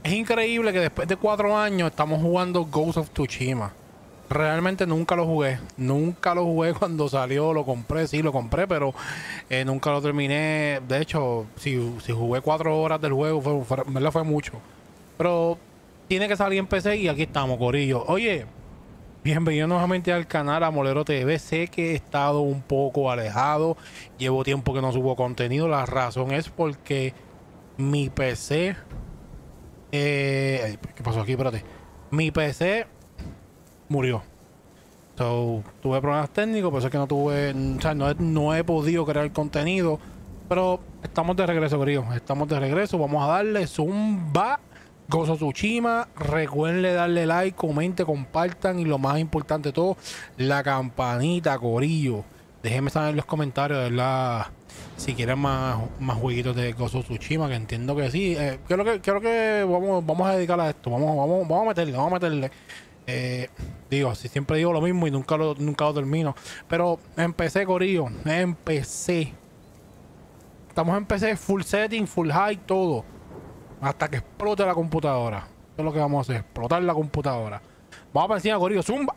Es increíble que después de 4 años estamos jugando Ghost of Tsushima. Realmente nunca lo jugué. Nunca lo jugué cuando salió. Lo compré, sí, lo compré, pero nunca lo terminé. De hecho, si jugué 4 horas del juego, ¿verdad? Fue mucho. Pero tiene que salir en PC y aquí estamos, corillo. Oye, bienvenido nuevamente al canal Amolero TV. Sé que he estado un poco alejado. Llevo tiempo que no subo contenido. La razón es porque mi PC... ¿qué pasó aquí? Espérate. Mi PC murió. So, tuve problemas técnicos, por eso es que no tuve, o sea, no he podido crear contenido. Pero estamos de regreso, queridos. Estamos de regreso. Vamos a darle zumba. Ghost of Tsushima. Recuerden darle like, comente, compartan. Y lo más importante de todo, la campanita, corillo. Déjenme saber en los comentarios, ¿verdad? Si quieren más jueguitos de Ghost of Tsushima, que entiendo que sí. Creo que vamos a dedicar a esto. Vamos a meterle. Digo, si siempre digo lo mismo y nunca lo termino. Pero empecé, corillo. Empecé. Estamos en PC full setting, full high, todo. Hasta que explote la computadora. Eso es lo que vamos a hacer. Explotar la computadora. Vamos para encima, corillo. Zumba.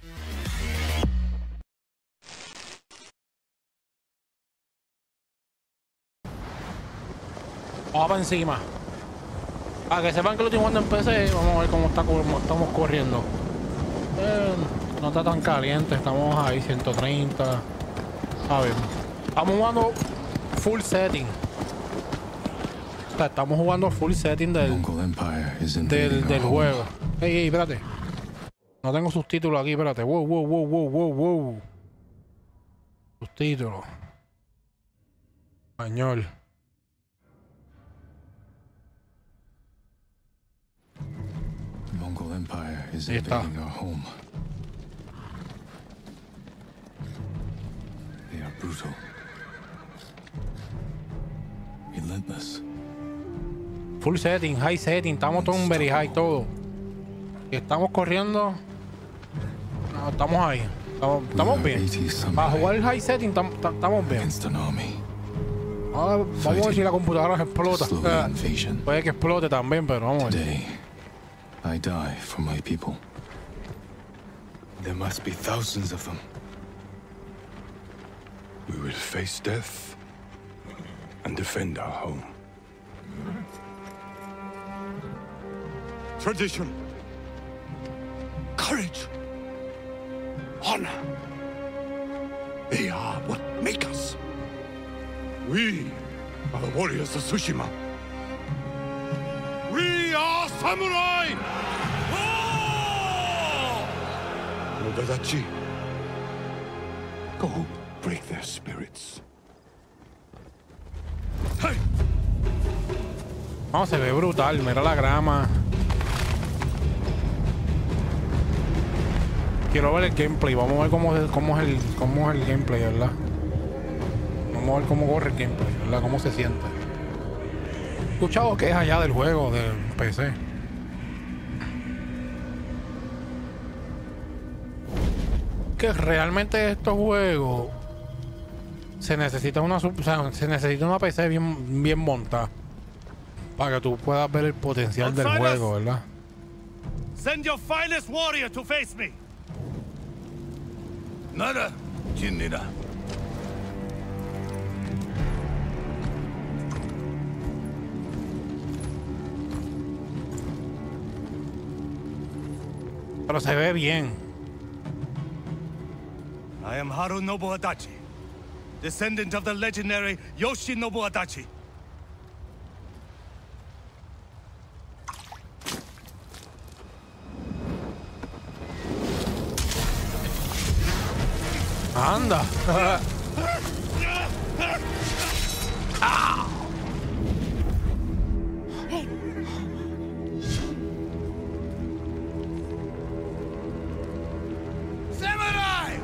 Vamos para encima. Para que sepan que lo estoy jugando en PC, vamos a ver cómo estamos corriendo. No está tan caliente, estamos ahí 130. A ver, estamos jugando full setting. O sea, estamos jugando full setting del juego. Ey, espérate. No tengo subtítulos aquí, espérate. Wow. Subtítulos. Español. Ahí está. They are brutal, relentless. Full setting, high setting, estamos todo en very high, todo. Y estamos corriendo. No, estamos ahí. Estamos bien. Para jugar el high setting, estamos bien. Vamos a ver si la computadora explota. Puede que explote también, pero vamos a ver. I die for my people. There must be thousands of them. We will face death and defend our home. Tradition, courage, honor. They are what make us. We are the warriors of Tsushima. We are samurai! Nodadachi, go break their spirits. Hey! No, se ve brutal, mira la grama. Quiero ver el gameplay, vamos a ver cómo es el gameplay, ¿verdad? Vamos a ver cómo corre el gameplay, ¿verdad? Cómo se siente. He escuchado que es allá del juego, del PC. Que realmente estos juegos se necesita se necesita una PC bien montada para que tú puedas ver el potencial del juego, ¿verdad? Send your finest warrior to face me. Nada, Jinnira. Pero se ve bien. I am Harunobu Adachi, descendant of the legendary Yoshinobu Adachi. Anda. Samurai!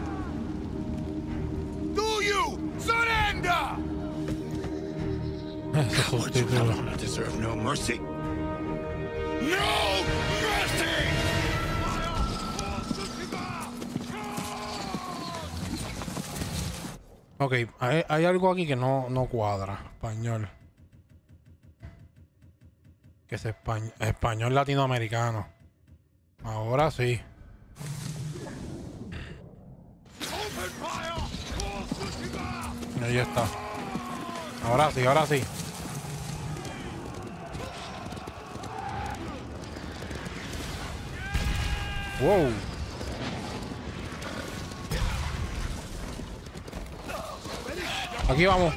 Do you surrender? Cowards of Valhalla deserve no mercy. No mercy! Ok, hay algo aquí que no cuadra. Español. Ok, Que es español latinoamericano. Ahora sí. Ahí está. Ahora sí, ahora sí. Wow. Aquí vamos.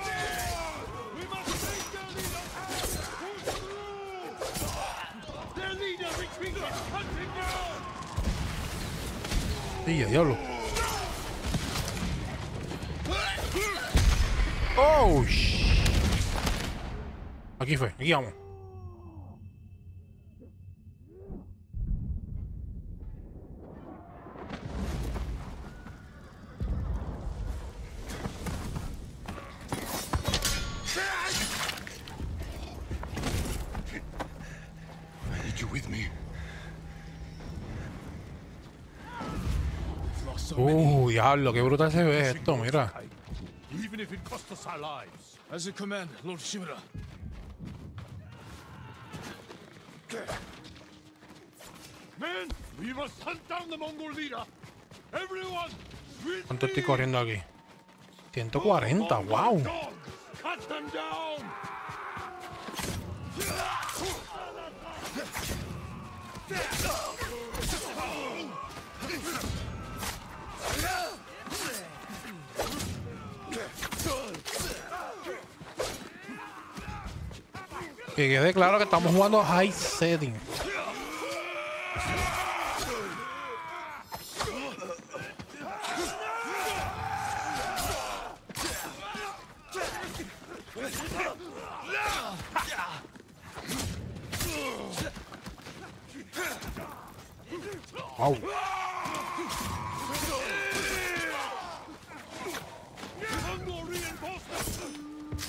Sí, diablo. Oh, aquí fue, aquí vamos. I need you with me. Diablo, qué brutal se ve esto, mira. Even if it cost us our lives. As you command, Lord Shimura. Men, we must hunt down the Mongol leader. Everyone, with ¿Cuánto estoy me! corriendo aquí? 140, wow. Dog, cut them down! Que quede claro que estamos jugando high setting. Wow. Mongol reinforcements!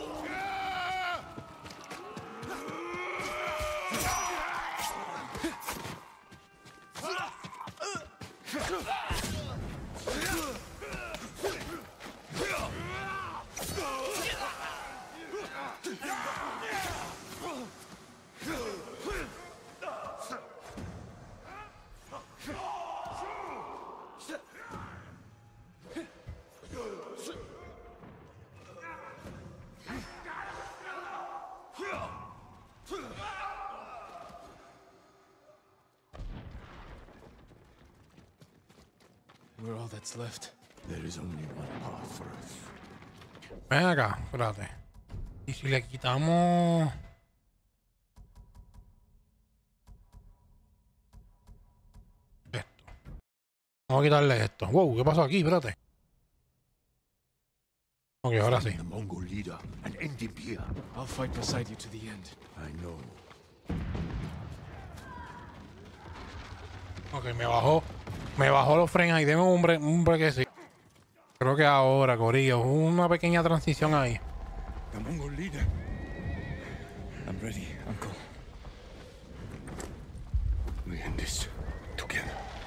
We're all that's left. There is only one path for us. Ven acá, espérate. Y si le quitamos... esto. Vamos a quitarle esto. Wow, ¿qué pasó aquí? Espérate. Ok, ahora sí. The Mongol leader and end him here. I'll fight beside you to the end. I know. Ok, me bajó los frenos ahí. Deme un brequecito. Creo que ahora, Corillo, una pequeña transición ahí. The Mongol leader. I'm ready, Uncle. We end this together.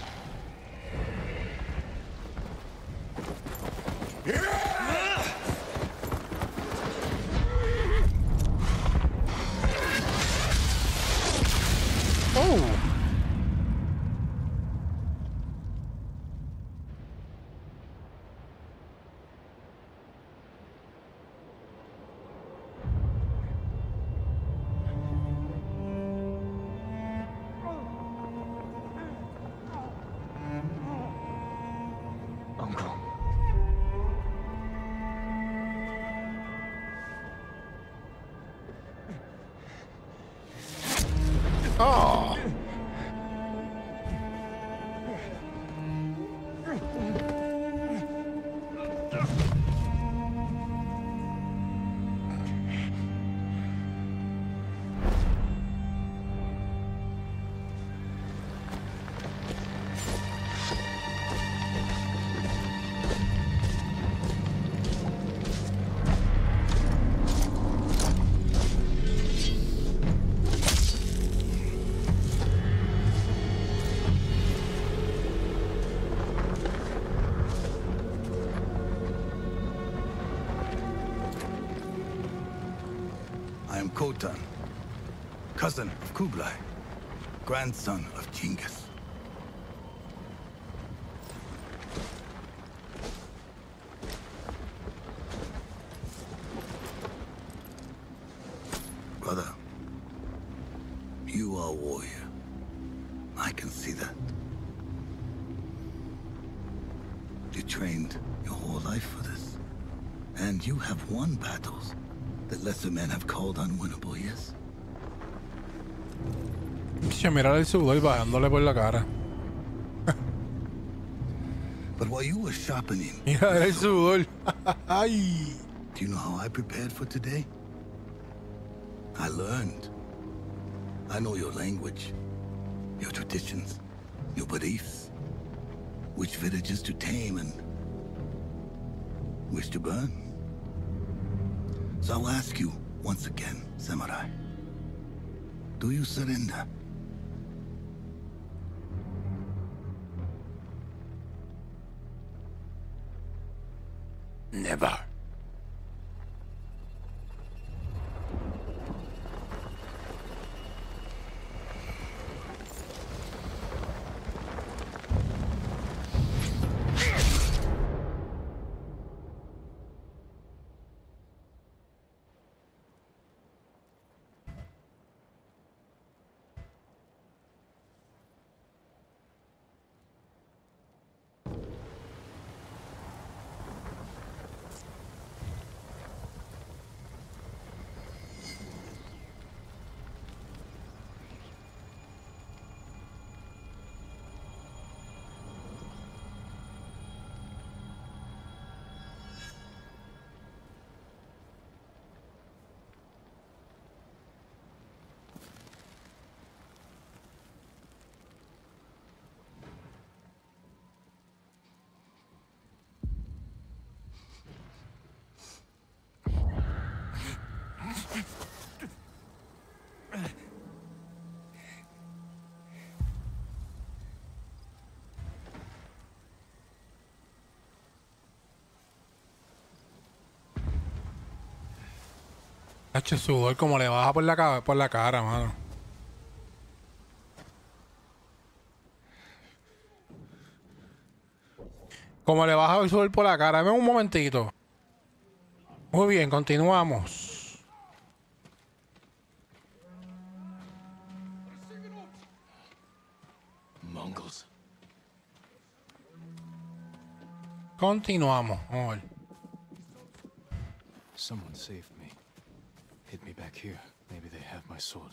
Oh. Uncle. Oh. I am Khotan. cousin of Kublai, grandson of Genghis. Brother, you are a warrior. I can see that. You trained your whole life for this. And you have won battles that lesser men have called unwinnable, yes? Mirar el sudor bajándole por la cara. But while you were sharpening, Mira el sudor. Ay. do you know how I prepared for today? I learned. I know your language, your traditions, your beliefs, which villages to tame and which to burn. So I'll ask you once again, Samurai. Do you surrender? Never. Hacho, sudor como le baja por la cara, mano. Como le baja el sudor por la cara. Dame un momentito. Muy bien, continuamos. Mongols. Continuamos. Vamos a ver. Someone saved me. Hid me back here. Maybe they have my sword.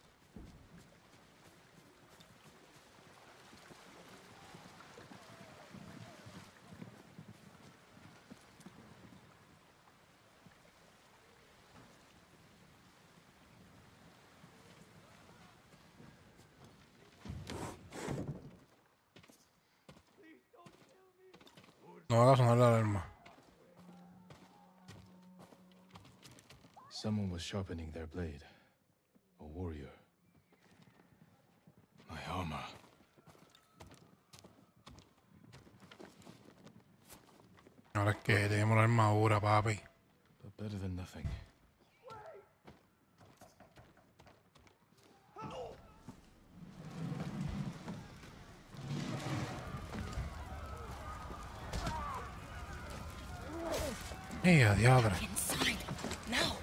No haga sonar la alarma. Someone was sharpening their blade. A warrior. My armor. Ahora es que tenemos la armadura, papi. But better than nothing. Diablo. Inside, now.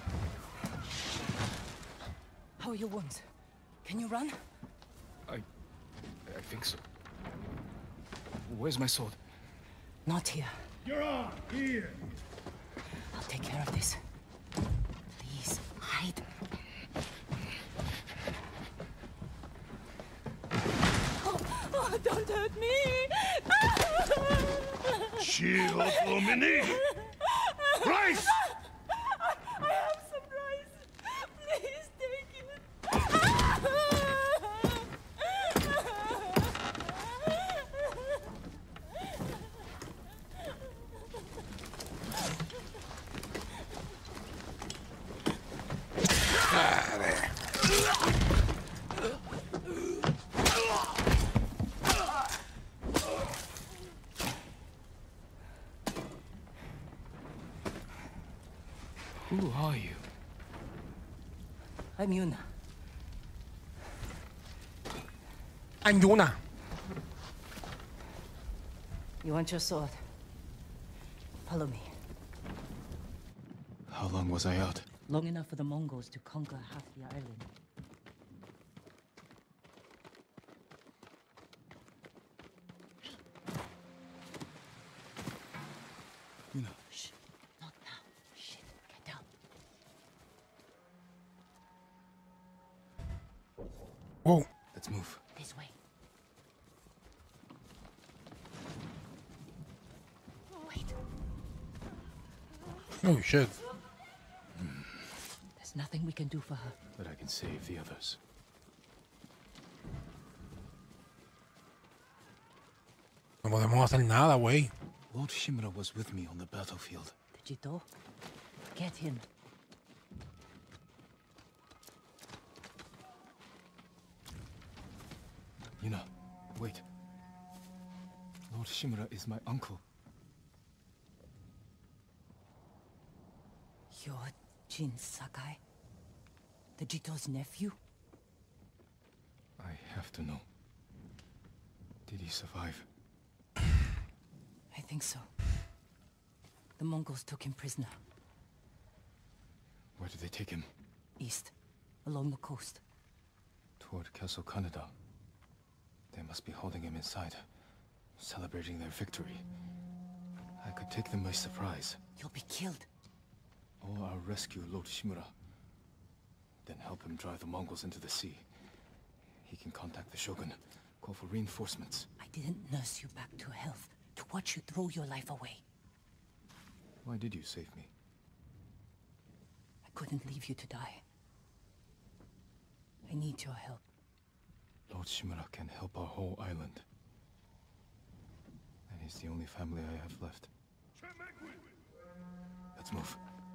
How are your wounds? Can you run? I think so. Where's my sword? Not here. You're on! Here! I'll take care of this. Please, hide. Oh, don't hurt me! Shield Omini! Rice! I have some rice. Please take it. Who are you? I'm Yuna. Anyuna. You want your sword? Follow me. How long was I out? Long enough for the Mongols to conquer half the island. You know. Shh. Not now. Shit. Get down. Whoa. Let's move. This way. Wait. Oh shit. There's nothing we can do for her. But I can save the others. No podemos hacer nada, güey. Lord Shimura was with me on the battlefield. The Jito? Get him. Yuna, wait. Lord Shimura is my uncle. You're Jin Sakai? The Jito's nephew? I have to know. Did he survive? I think so. The Mongols took him prisoner. Where did they take him? East. Along the coast. Toward Castle Kaneda. They must be holding him inside, celebrating their victory. I could take them by surprise. You'll be killed. Or I'll rescue Lord Shimura. Then help him drive the Mongols into the sea. He can contact the Shogun, call for reinforcements. I didn't nurse you back to health to watch you throw your life away. Why did you save me? I couldn't leave you to die. I need your help. Lord Shimura can help our whole island. And he's the only family I have left. Let's move.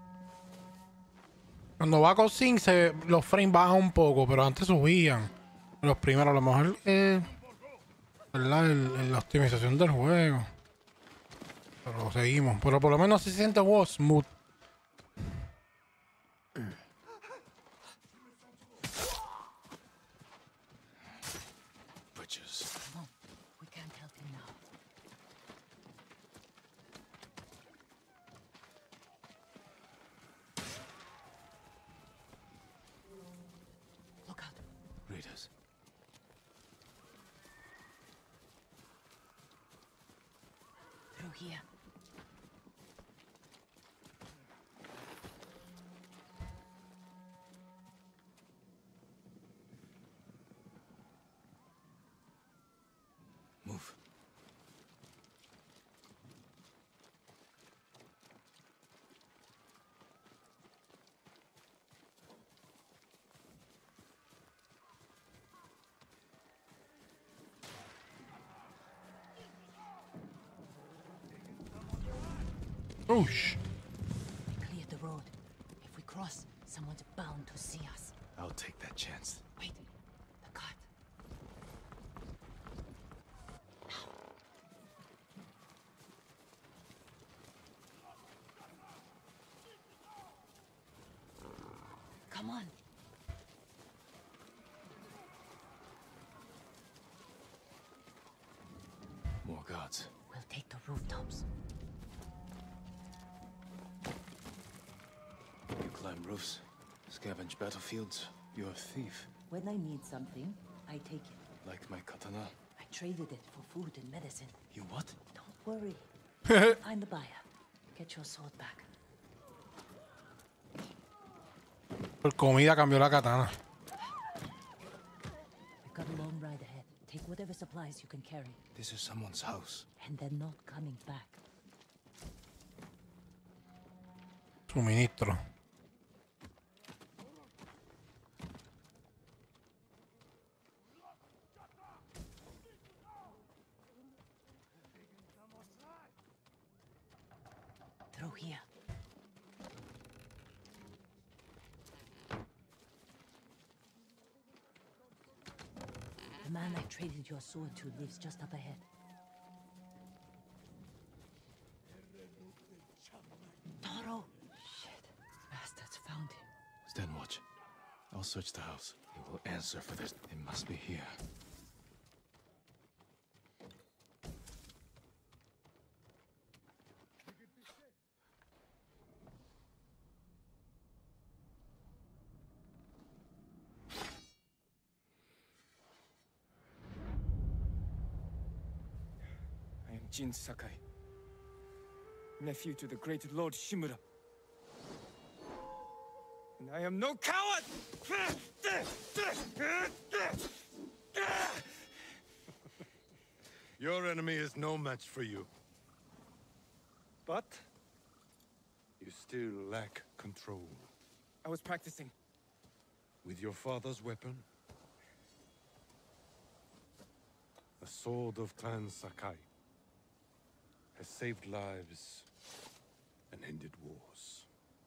Cuando va con Sin, los frames bajan un poco, pero antes subían. Los primeros, a lo mejor, ¿verdad? La optimización del juego. Pero seguimos. Pero por lo menos se siente smooth. Butchers. Come on. We can't help him now. Look out. Raiders. Through here. Move. Ush. We cleared the road. If we cross, someone's bound to see us. I'll take that chance. Wait. The cart. Come on. More guards. We'll take the rooftops. You climb roofs, scavenge battlefields. You're a thief. When I need something, I take it. Like my katana. I traded it for food and medicine. You what? Don't worry. Find the buyer. Get your sword back. Por comida cambió la katana. We've got a long ride ahead. Take whatever supplies you can carry. This is someone's house. And they're not coming back. Suministro. Through here. The man I traded your sword to lives just up ahead. Toro! Shit. Bastards found him. Stand watch. I'll search the house. He will answer for this. It must be here. Jin Sakai, nephew to the great Lord Shimura. And I am no coward! Your enemy is no match for you. But You still lack control. I was practicing. With your father's weapon? The sword of Clan Sakai has saved lives and ended wars.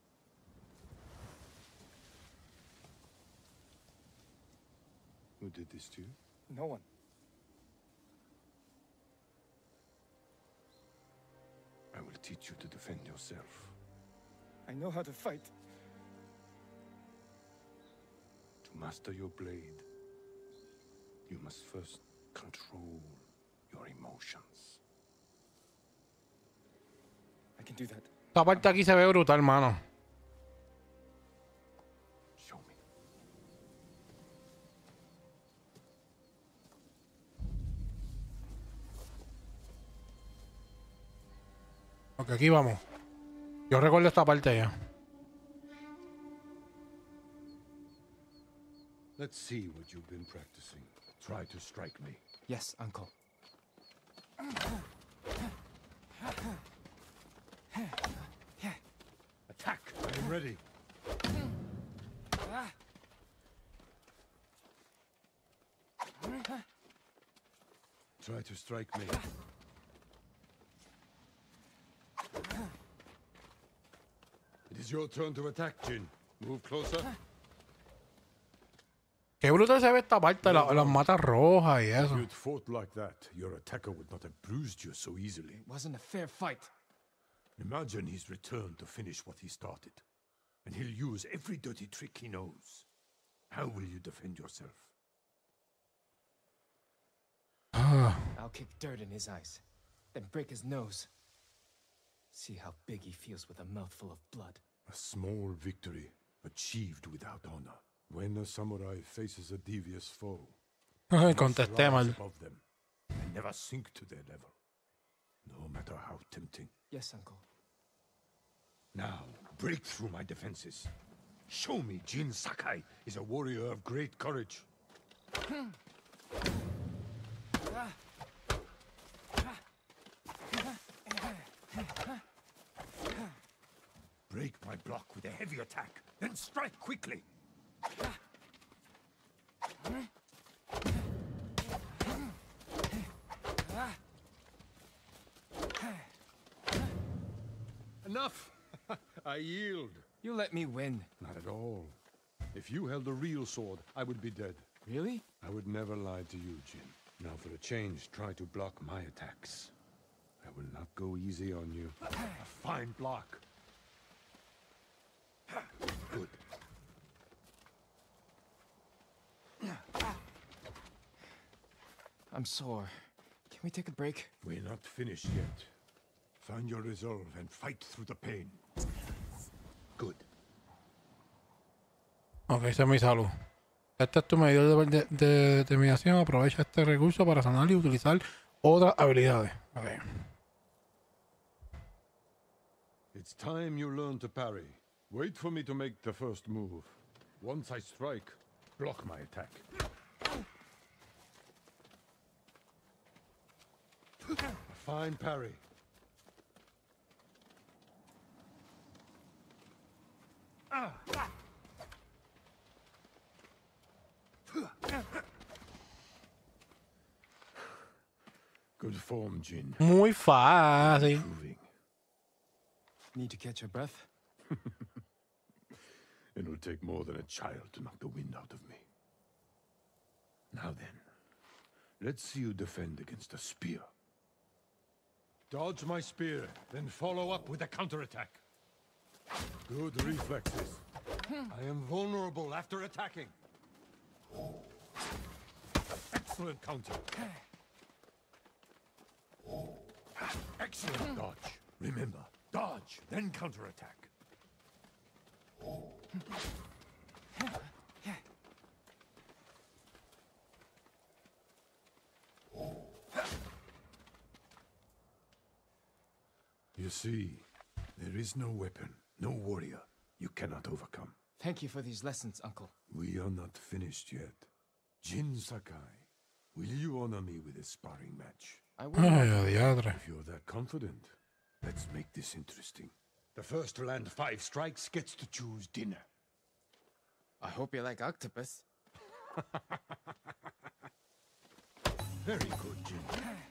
Who did this to you? No one. I will teach you to defend yourself. I know how to fight. To master your blade, you must first control your emotions. I can do that. Esta parte aquí se ve brutal, mano. Show me. Ok, aquí vamos. Yo recuerdo esta parte ya. Let's see what you've been practicing. Try to strike me. Yes, uncle. Attack! I am ready. Try to strike me. It is your turn to attack, Jin. Move closer. Qué brutal se ve esta parte, las matas rojas y If eso. you'd fought like that, your attacker would not have bruised you so easily. It wasn't a fair fight. Imagine he's returned to finish what he started. And he'll use every dirty trick he knows. How will you defend yourself? I'll kick dirt in his eyes, then break his nose. See how big he feels with a mouthful of blood. A small victory, achieved without honor. When a samurai faces a devious foe, Contesté rise mal. above them and never sink to their level, no matter how tempting. Yes, uncle. Now, break through my defenses. Show me Jin Sakai is a warrior of great courage. Break my block with a heavy attack, then strike quickly. Enough! I yield. You let me win. Not at all. If you held a real sword, I would be dead. Really? I would never lie to you, Jin. Now for a change, try to block my attacks. I will not go easy on you. A fine block. Good. I'm sore. Can we take a break? We're not finished yet. Find your resolve and fight through the pain. Good. Ok, esa es mi salud. Este es tu medidor de determinación. Aprovecha este recurso para sanar y utilizar otras habilidades. Okay. It's time you learn to parry. Wait for me to make the first move. Once I strike, block my attack. A fine parry. Good form, Jin. Muy fácil. Moving. Need to catch your breath? It'll take more than a child to knock the wind out of me. Now then, let's see you defend against a spear. Dodge my spear, then follow up with a counterattack. Good reflexes. I am vulnerable after attacking. Excellent counter. Excellent dodge. Remember, dodge, then counterattack. You see, there is no weapon, no warrior you cannot overcome. Thank you for these lessons, Uncle. We are not finished yet. Jin Sakai, will you honor me with a sparring match? I will. Ay, diadre. If you're that confident, let's make this interesting. The first to land 5 strikes gets to choose dinner. I hope you like octopus. Very good, Jin.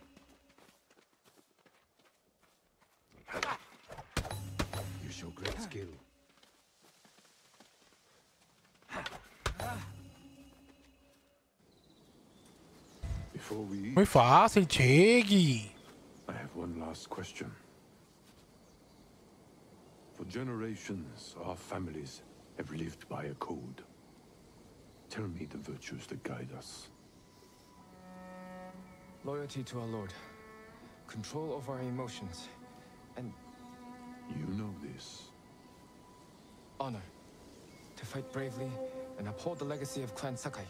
You show great skill. Before we eat, Muy fácil, Chequi. I have one last question. For generations, our families have lived by a code. Tell me the virtues that guide us. Loyalty to our Lord. Control over our emotions. And You know this. honor. To fight bravely and uphold the legacy of Clan Sakai.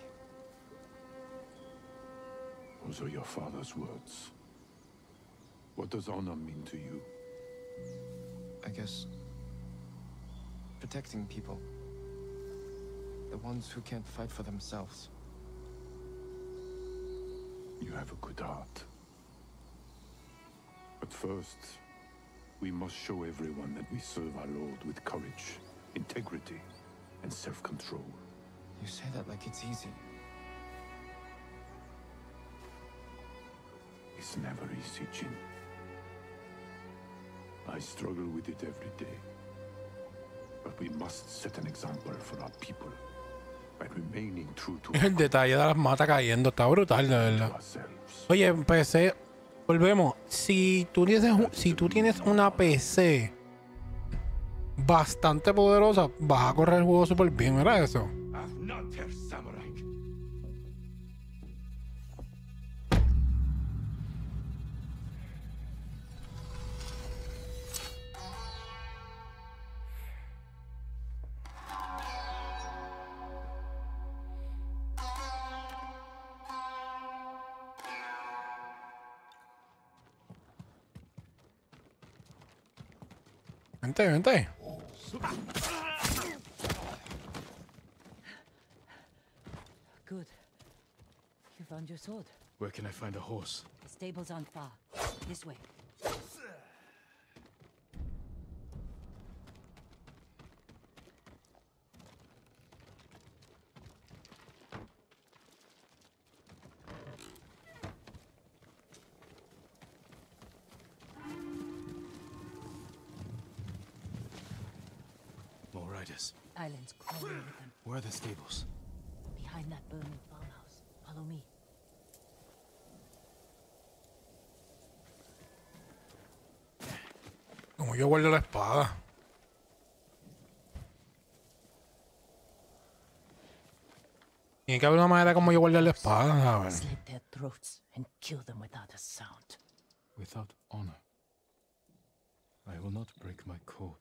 Those are your father's words. What does honor mean to you? I guess... protecting people. The ones who can't fight for themselves. You have a good heart. But first, we must show everyone that we serve our Lord with courage, integrity, and self-control. You say that like it's easy. It's never easy, Jin. I struggle with it every day. But we must set an example for our people by remaining true to El detalle de las matas cayendo está brutal, de verdad. ourselves. Oye, en PC, volvemos. Si tú tienes una PC bastante poderosa, vas a correr el juego súper bien, ¿verdad eso? Samurai. Vente, vente. Good. You found your sword. Where can I find a horse? The stable's aren't far. This way. More riders. Islands crawling with them. Where are the stables? Behind that burning farmhouse. Follow me. Como yo guardo la espada. Tiene que haber una manera como yo guardar la espada, a ver. Slit their throats and kill them without a sound. Without honor. I will not break my code.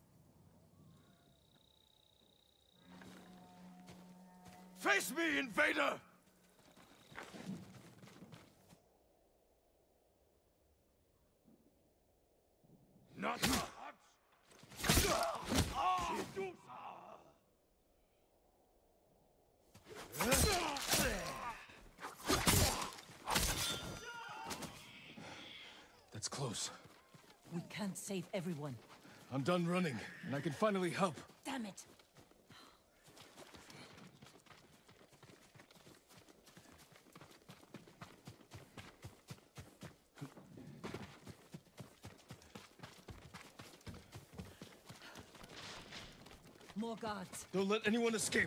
Face me, invader! Not That's close. We can't save everyone. I'm done running, and I can finally help. Damn it! More guards. Don't let anyone escape.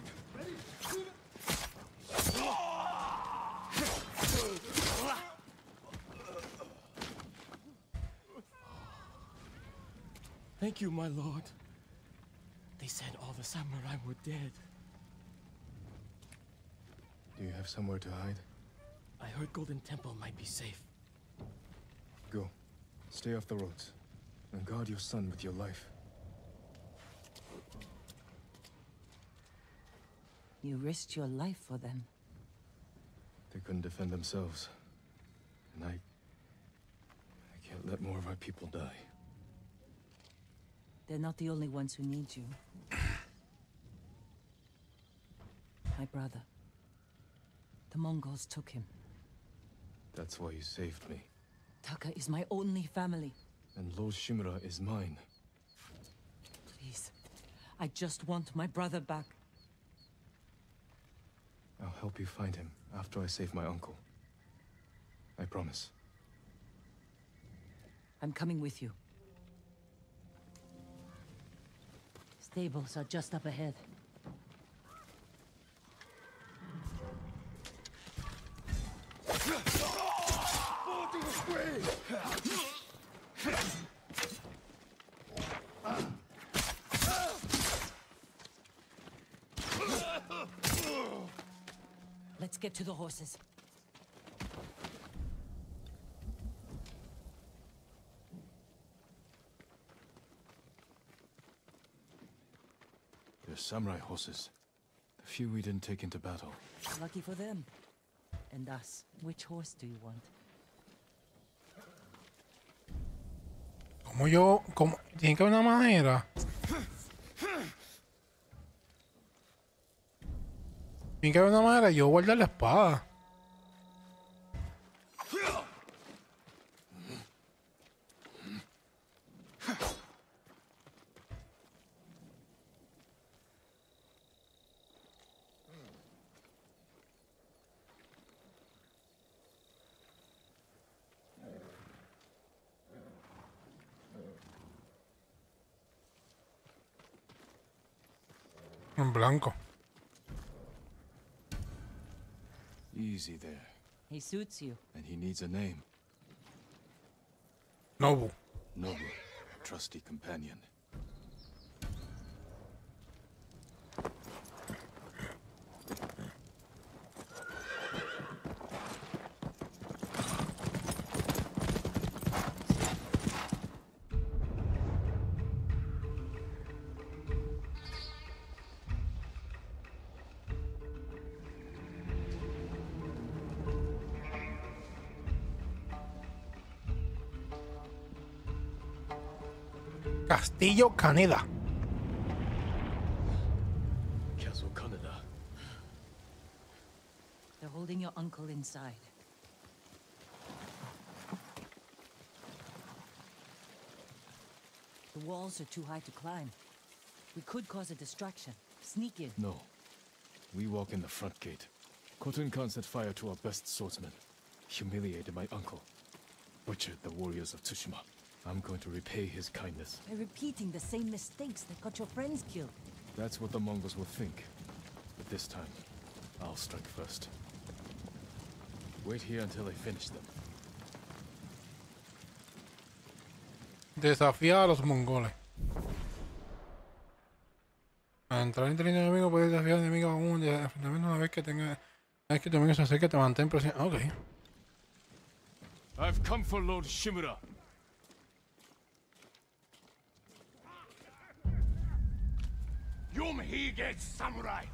Thank you, my lord. They said all the samurai were dead. Do you have somewhere to hide? I heard Golden Temple might be safe. Go. Stay off the roads. And guard your son with your life. You risked your life for them. They couldn't defend themselves. And I can't let more of our people die. They're not the only ones who need you. My brother. The Mongols took him. That's why you saved me. Taka is my only family. And Lord Shimura is mine. Please. I just want my brother back. I'll help you find him after I save my uncle. I promise. I'm coming with you. Stables are just up ahead. Let's get to the horses. They're samurai horses. The few we didn't take into battle. Lucky for them. And us. Which horse do you want? ¿Cómo? Tiene que haber una manera. Tiene que haber una manera de yo guardar la espada. En blanco. Easy there. He suits you. And he needs a name. Nobu. Nobu, trusty companion. Castillo Caneda. Castle Kaneda. They're holding your uncle inside. The walls are too high to climb. We could cause a distraction. Sneak in. No. We walk in the front gate. Khotun Khan set fire to our best swordsman. Humiliated my uncle. Butchered the warriors of Tsushima. I'm going to repay his kindness. By repeating the same mistakes that got your friends killed. That's what the Mongols will think. But this time, I'll strike first. Wait here until I finish them. Desafía a los mongoles. Al entrar en terreno enemigo puedes desafiar al enemigo aún de enfrentamiento una vez que tu enemigo se acerque te mantén presionado. Ok. I've come for Lord Shimura. Yumhige samurai.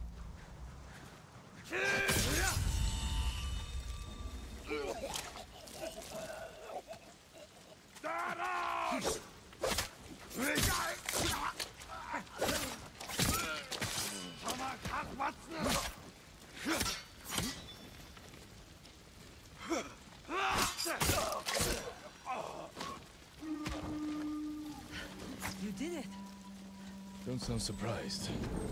You did it. Don't sound surprised.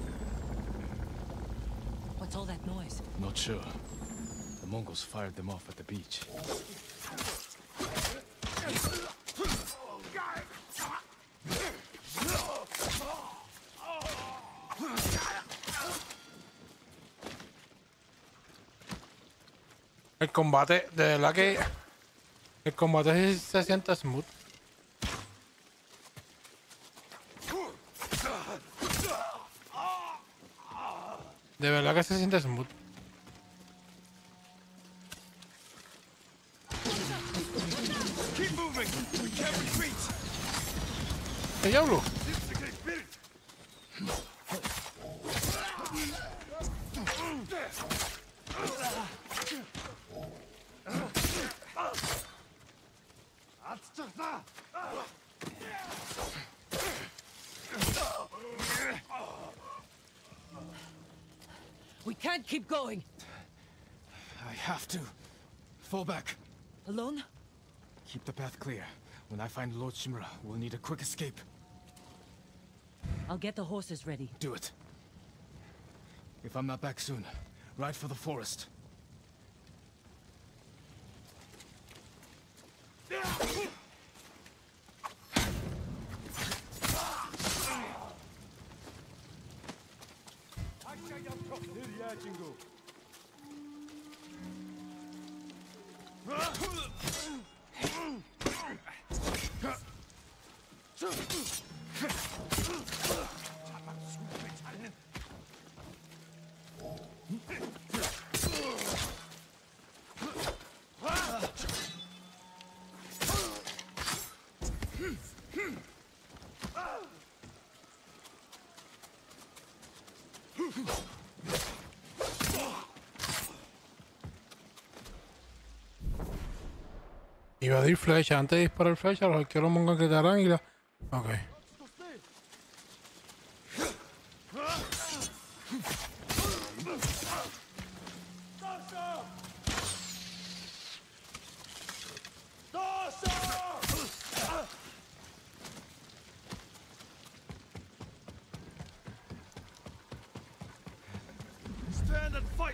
What's all that noise? Not sure. The Mongols fired them off at the beach. El combate, de verdad que el combate se siente smooth. De verdad que se siente smooth. Keep moving. We can't retreat. ¿Qué diablo? can't keep going. I have to. Fall back. Alone? Keep the path clear. When I find Lord Shimura, we'll need a quick escape. I'll get the horses ready. Do it. If I'm not back soon, ride for the forest. Iba a decir flecha. Antes de disparar flecha, los arqueros mongan que te harán y la... Ok. Stand and fight!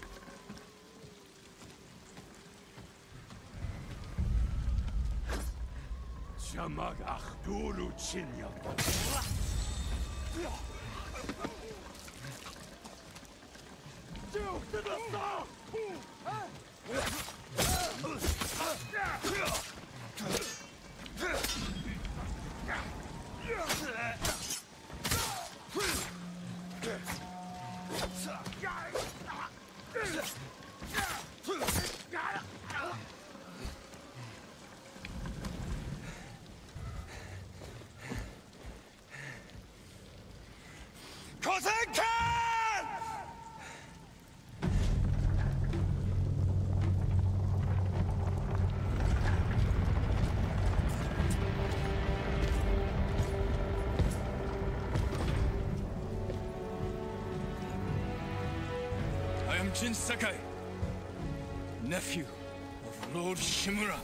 Shamagach dulu chinya. I am Jin Sakai, nephew of Lord Shimura.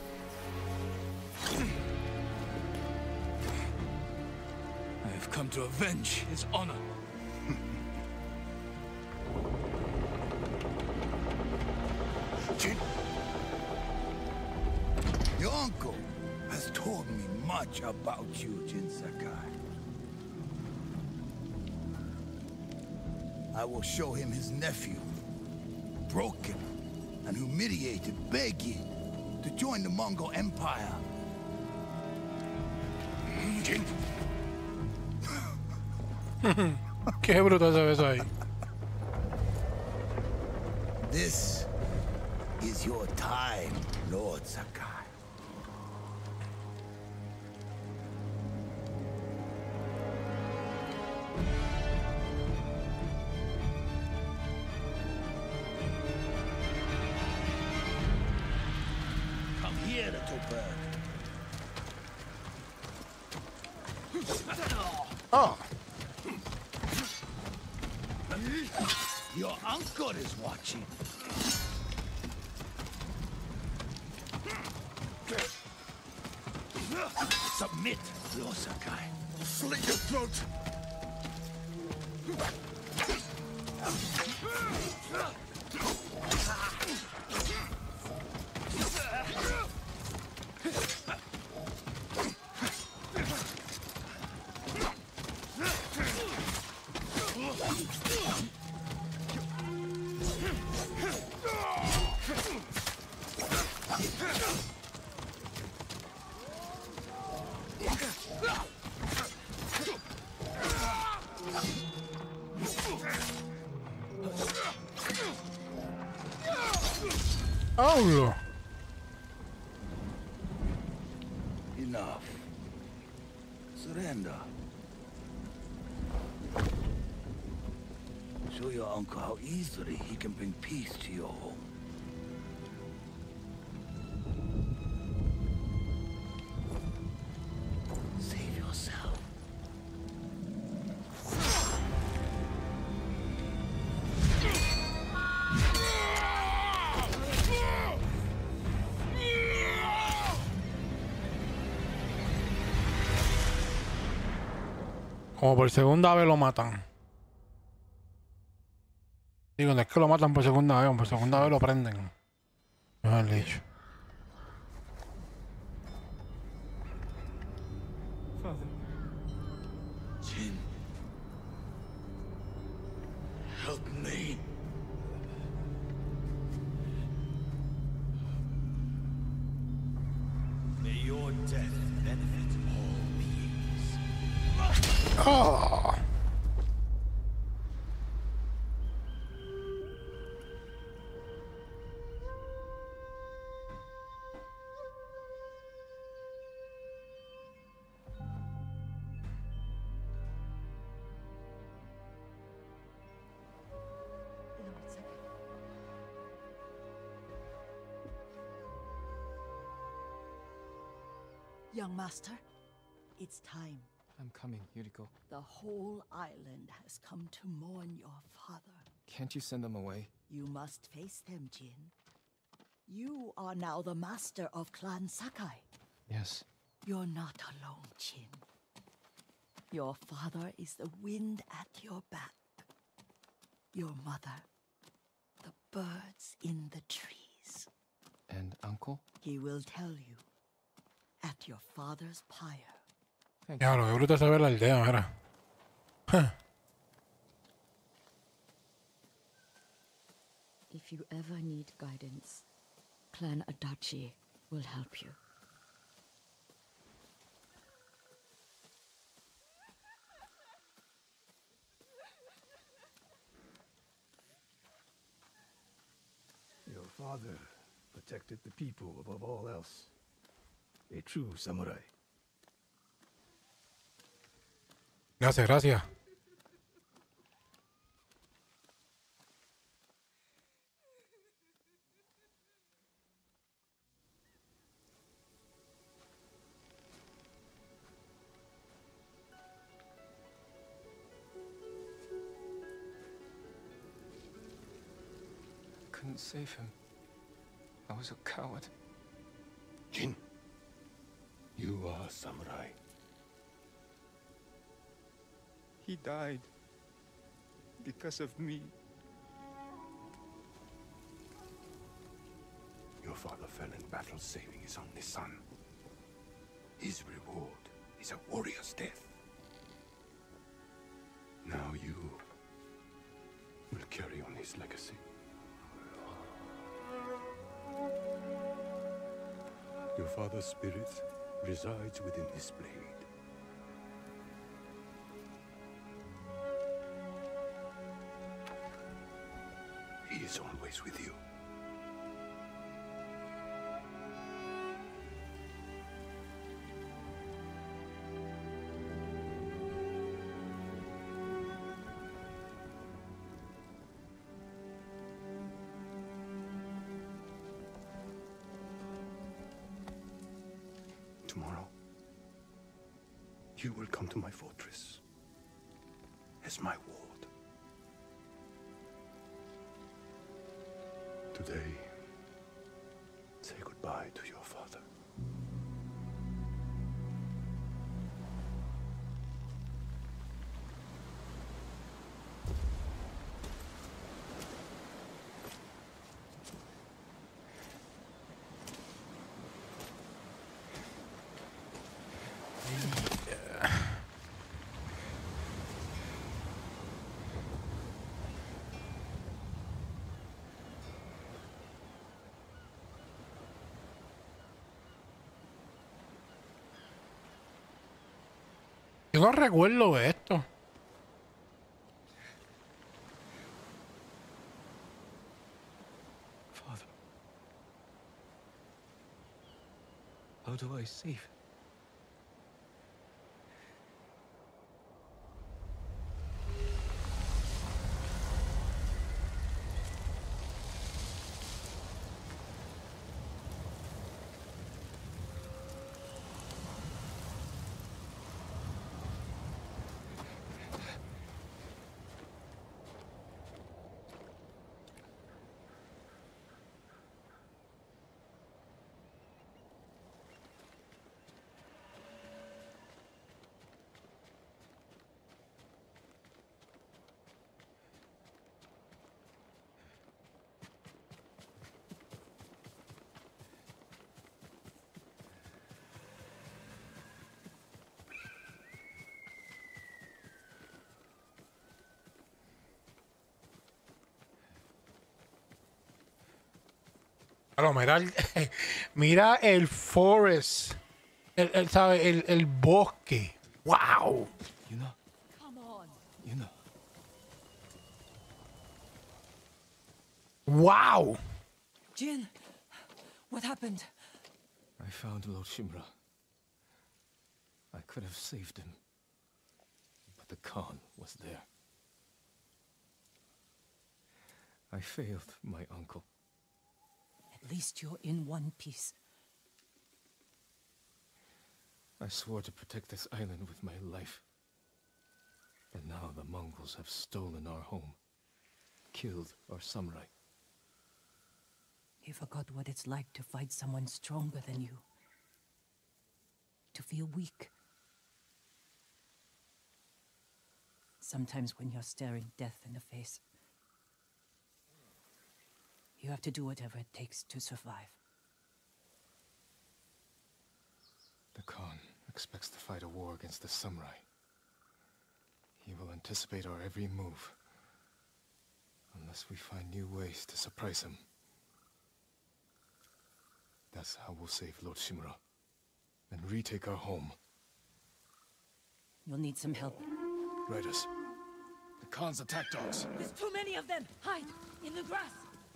I have come to avenge his honor. Jin, your uncle has told me much about you, Jin Sakai. I will show him his nephew, broken and humiliated, begging to join the Mongol Empire. Jin. Qué bruto se ve eso ahí. This is your time, Lord Sakai. Come here, little bird. Oh. Your uncle is watching. Submit, Lord Sakai. Slit your throat. Oh. Enough. Surrender. Show your uncle how easily he can bring peace to your home. Save yourself. Como por segunda vez lo matan. Digo, no es que lo matan por segunda vez, por segunda vez lo prenden. Mejor dicho. Father. Jin. Help me. May your death benefit all beings. ¡Ah! No, it's okay. Young master, it's time. I'm coming, Yuriko. The whole island has come to mourn your father. Can't you send them away? You must face them, Jin. You are now the master of Clan Sakai. Yes. You're not alone, Jin. Your father is the wind at your back. Your mother, the birds in the trees. And Uncle? He will tell you at your father's pyre. Thank Ya, lo que bruto se ve la aldea, mira. If you ever need guidance, Clan Adachi will help you. Your father protected the people above all else. A true samurai. Gracias, gracias. Couldn't save him. I was a coward. Jin, you are a samurai. He died because of me. Your father fell in battle saving his only son. His reward is a warrior's death. Now you will carry on his legacy. Your father's spirit resides within this blade. He is always with you. Tomorrow, you will come to my fortress as my ward. Today, say goodbye to your father. Yo no recuerdo de esto. Father. How do I save him? Pero mira mira el forest. ¿Sabe? El bosque. ¡Wow! Yuna. Come on. Yuna. ¡Wow! Jin, what happened? I found Lord Shimura. I could have saved him. But the Khan was there. I failed my uncle. At least you're in one piece. I swore to protect this island with my life. But now the Mongols have stolen our home. Killed our samurai. You forgot what it's like to fight someone stronger than you. To feel weak. Sometimes when you're staring death in the face, you have to do whatever it takes to survive. The Khan expects to fight a war against the samurai. He will anticipate our every move. Unless we find new ways to surprise him. That's how we'll save Lord Shimura. And retake our home. You'll need some help. Riders. The Khan's attack dogs. There's too many of them! Hide! In the grass!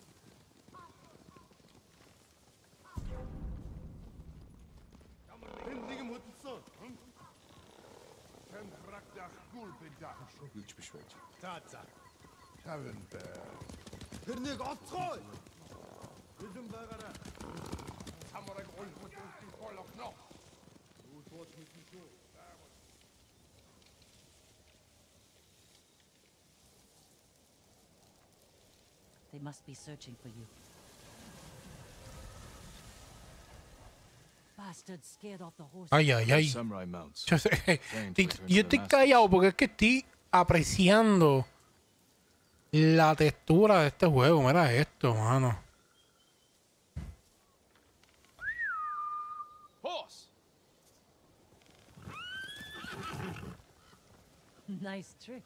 They must be searching for you. Bastards scared off the horses. Ay, ay, ay. Samurai mounts. Yo, yo estoy callado porque es que estoy apreciando la textura de este juego. Mira esto, mano. Horse! Nice trick.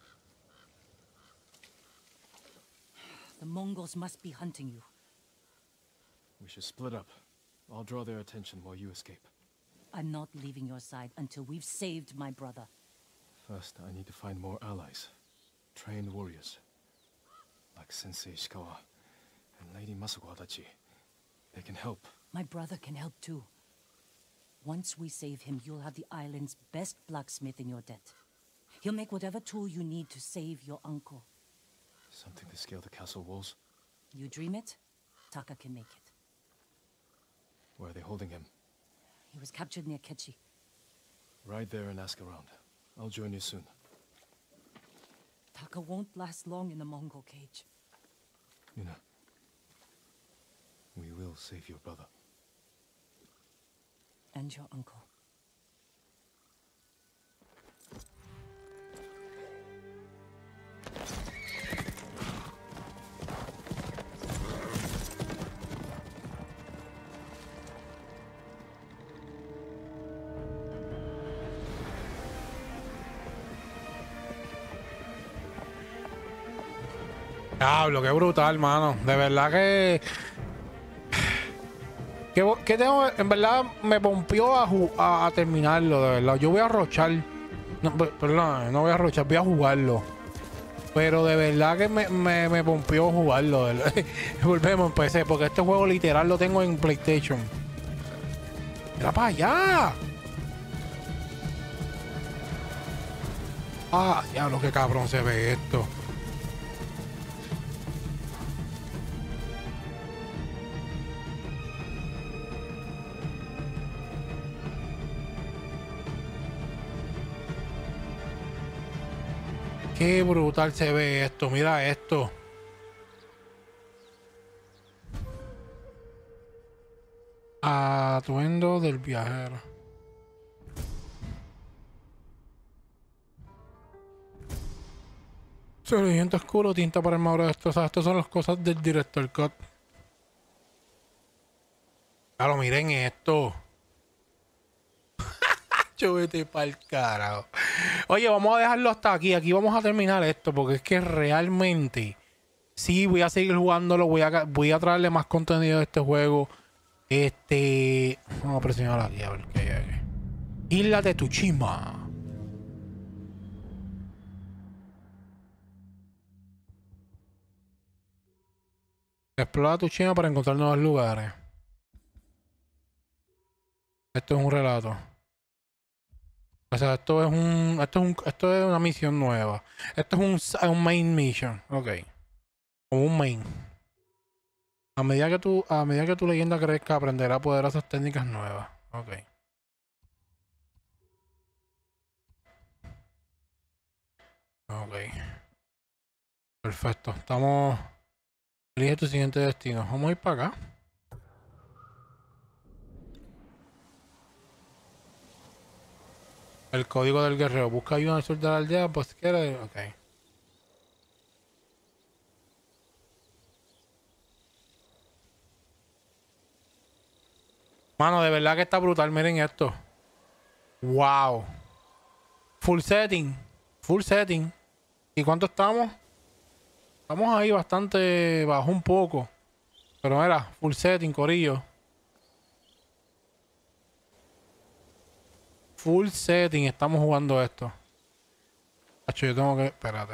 The Mongols must be hunting you. We should split up. I'll draw their attention while you escape. I'm not leaving your side until we've saved my brother. First, I need to find more allies. Trained warriors. Like Sensei Ishikawa and Lady Masuko Adachi. They can help. My brother can help too. Once we save him, you'll have the island's best blacksmith in your debt. He'll make whatever tool you need to save your uncle. Something to scale the castle walls? You dream it, Taka can make it. Where are they holding him? He was captured near Kechi. Ride there and ask around. I'll join you soon. Taka won't last long in the Mongol cage. Yuna. We will save your brother. And your uncle. Diablo, qué brutal, mano. De verdad que... que tengo... En verdad me pompió a terminarlo, de verdad. Yo voy a arrochar. No, perdón, no voy a arrochar, voy a jugarlo. Pero de verdad que me pompió jugarlo. De verdad. Volvemos en PC, porque este juego literal lo tengo en PlayStation. ¡Mira para allá! Ah, diablo, qué cabrón se ve esto. Qué brutal se ve esto, mira esto. Atuendo del viajero. Sobrevivimiento oscuro, tinta para el mauro de esto. O sea, estas son las cosas del director cut. Claro, miren esto. Yo vete pa'l carajo. Oye, vamos a dejarlo hasta aquí. Aquí vamos a terminar esto porque es que realmente Sí, voy a seguir jugándolo. Voy a traerle más contenido de este juego. Vamos a presionar aquí a ver qué hay aquí. Isla de Tsushima. Explora Tsushima para encontrar nuevos lugares. Esto es un relato. O sea, esto es una misión nueva. Esto es un main mission. Ok. Como un main. A medida que tu leyenda crezca, aprenderás poderosas técnicas nuevas. Ok. Ok. Perfecto. Estamos. Elige tu siguiente destino. Vamos a ir para acá. El código del guerrero. Busca ayuda al sur de la aldea. Pues quiere. Ok. Mano, de verdad que está brutal. Miren esto. Wow. Full setting. Full setting. ¿Y cuánto estamos? Estamos ahí bastante bajo un poco. Pero mira, full setting, corillo. Full setting, estamos jugando esto. Hacho, yo tengo que... Espérate.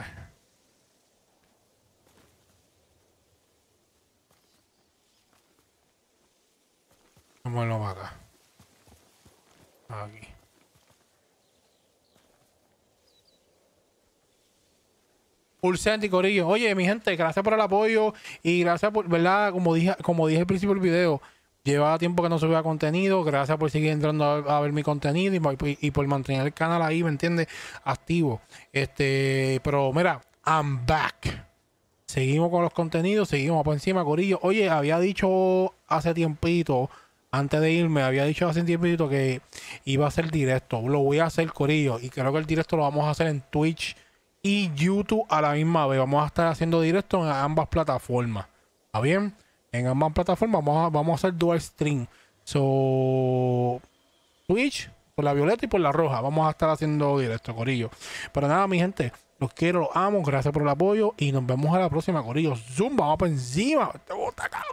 Vamos a verlo para acá. Aquí. Full setting, corillo. Oye, mi gente, gracias por el apoyo. Y gracias por, ¿verdad? Como dije al principio del video. Llevaba tiempo que no subía contenido. Gracias por seguir entrando a ver mi contenido y por mantener el canal ahí, ¿me entiendes? Activo. Pero mira, I'm back. Seguimos con los contenidos, seguimos por encima, corillo. Oye, había dicho hace tiempito, antes de irme, había dicho hace tiempito que iba a hacer directo. Lo voy a hacer, corillo. Y creo que el directo lo vamos a hacer en Twitch y YouTube a la misma vez. Vamos a estar haciendo directo en ambas plataformas. ¿Está bien? En ambas plataformas vamos a hacer dual stream. So, Twitch por la violeta y por la roja. Vamos a estar haciendo directo, corillo. Pero nada, mi gente, los quiero, los amo. Gracias por el apoyo y nos vemos a la próxima, corillo. Zoom, vamos para encima. Te gusta, cabrón.